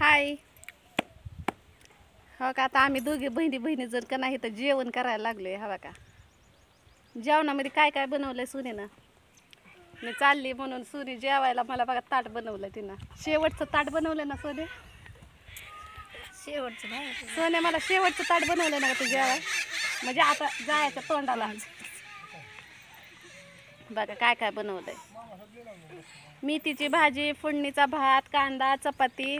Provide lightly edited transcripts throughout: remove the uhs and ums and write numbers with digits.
हाय. हो का, आता आम्ही दोघे बहिणी बहिणी जर का नाही तर जेवण करायला लागलोय. हवा का, जेवणामध्ये काय काय बनवलंय सुनेनं. मी चालली म्हणून सुनी जेवायला मला बघा ताट बनवलं तिनं. शेवटचं ताट बनवलं ना सोने. शेवटचं नाही सोने मला शेवटचं ताट बनवलं ना तू जेवाय, म्हणजे आता जायच्या तोंडाला. बघा काय काय बनवलंय. मेथीची भाजी, फोडणीचा भात, कांदा, चपाती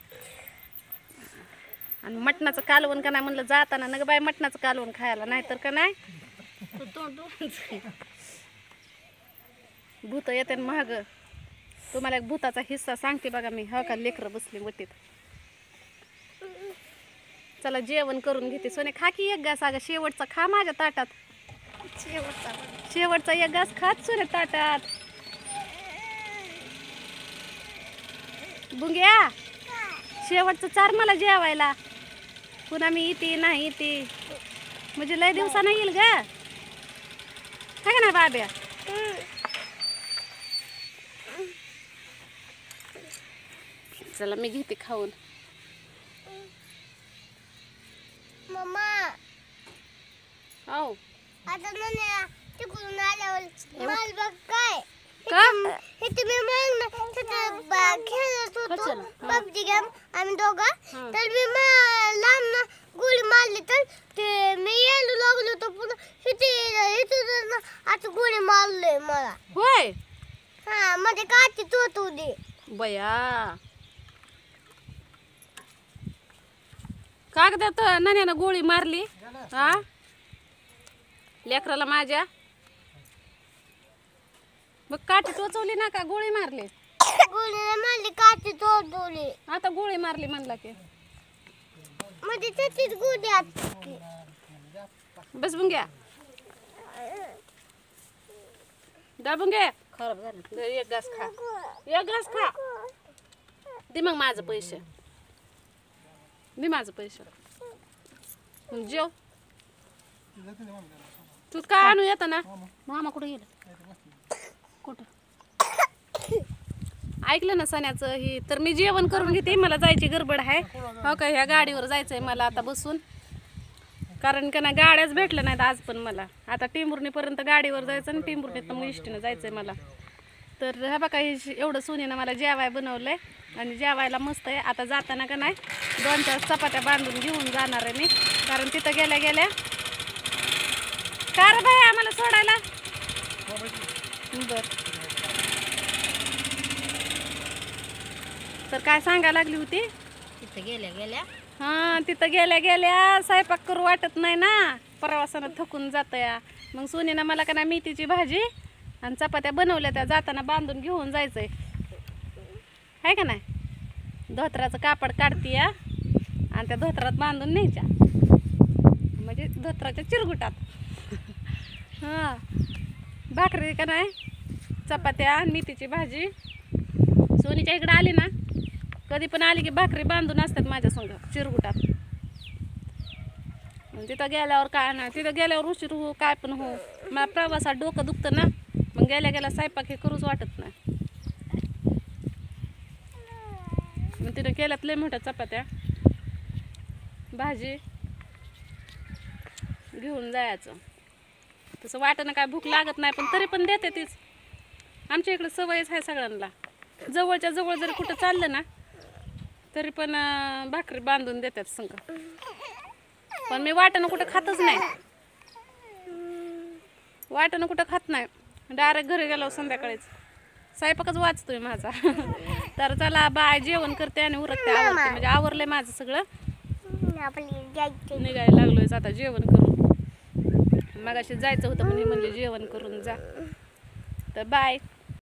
आणि मटणाचं कालवण. का नाही म्हणलं जाताना नग बाय मटणाचं कालवण खायला, नाहीतर का नाही भूत येते महाग. तुम्हाला एक भूताचा हिस्सा सांगते बघा मी. हो का, लेकरं बसली वटीत. चला जेवण करून घेते. सोने खा की एक घास. अगं शेवटचा खा माझ्या ताटात. शेवटचा एक घास खात सोने ताटात. बुंग्या शेवटचं चार मला जेवायला. पुन्हा मी येते नाही येते म्हणजे लय दिवसानं येईल ग. काय ना बाब्या. चला मी घेते खाऊन. मम्मा हो आता नन्या तिकडून आल्यावर माल बघ काय का हे तुम्ही मग ना तिथे खेळत होतो पबजी गेम आम्ही दोघं. तर मी लांब ना गोळी मारली तर ते मी यायला लागलो तर पुन्हा इथे ना आता गोळी मारले मला. होय हा मध्ये काची चोट होती बया. कागदात नन्यानं गोळी मारली हा लेकराला माझ्या. मग काठी टोचवली ना का गोळी मारली. गोळी मारली काची चोट होती. आता गोळी मारली म्हणला की मध्ये त्याचीच गोळी आली. बस बुंग्या दा बुंग्या खराब झालं. एक घास खा. एक घास खा. दे मग माझं पैसे. दे माझं पैसे. मग जेव. तू काय आणू येतं ना. मामा कुठं गेलं. कुठं ऐकलं ना सण्याचं ही. तर मी जेवण करून घेते. मला जायची गडबड आहे. हो का, ह्या गाडीवर जायचंय मला आता बसून. कारण का ना गाड्याच भेटल्या नाहीत आज पण मला. आता टिंबुर्णीपर्यंत गाडीवर जायचं आणि टिंबुर्णीत मग इष्टीनं जायचंय मला. तर हा बघा हे एवढं सुनीनं मला जेवाय बनवलंय आणि जेवायला मस्त आहे. आता जाताना का नाही 2-4 चपात्या बांधून घेऊन जाणार आहे मी. कारण तिथं गेल्या गेल्या का रे बाई आम्हाला सोडायला. बर तर काय सांगायला लागली होती. तिथे गेल्या हा तिथं गेल्या गेल्या स्वयंपाक करू वाटत नाही ना. प्रवासानं थकून जातं या. मग सोनीनं मला का नाही मेथीची भाजी आणि चपात्या बनवल्या. त्या जाताना बांधून घेऊन जायचंय आहे का नाही. धोत्राचं कापड काढते या आणि त्या धोत्रात बांधून न्यायच्या म्हणजे धोत्राच्या चिरगुटात. हां भाकरी का नाही चपात्या मेथीची भाजी. सोनीच्या इकडं आली ना कधी पण आली की भाकरी बांधून असतात माझ्या संग चिरगुटात. तिथं गेल्यावर काय नाही. तिथं गेल्यावर उशीर हो काय पण हो. मला प्रवासात डोकं दुखतं ना. मग गेल्या गेल्या स्वयंपाक हे करूच वाटत नाही. मग तिथं केल्यात लय मोठ्या चपात्या भाजी घेऊन जायचं. तसं वाटणं काय भूक लागत नाही पण तरी पण देते तीच. आमच्या इकडं सवयच आहे सगळ्यांना. जवळच्या जवळ जरी कुठं चाललं ना तरी पण भाकरी बांधून देतात संग. पण मी वाटणं कुठं खातच नाही. वाटणं कुठं खात नाही. डायरेक्ट घरी गेलो संध्याकाळीच. स्वयंपाकच वाचतोय माझा. तर चला बाय जेवण करते आणि उरकते आवरते. म्हणजे आवरलंय माझं सगळं. निघायला लागलोय आता जेवण करून. मगाशी जायचं होतं पण हे म्हणले जेवण करून जा. तर बाय.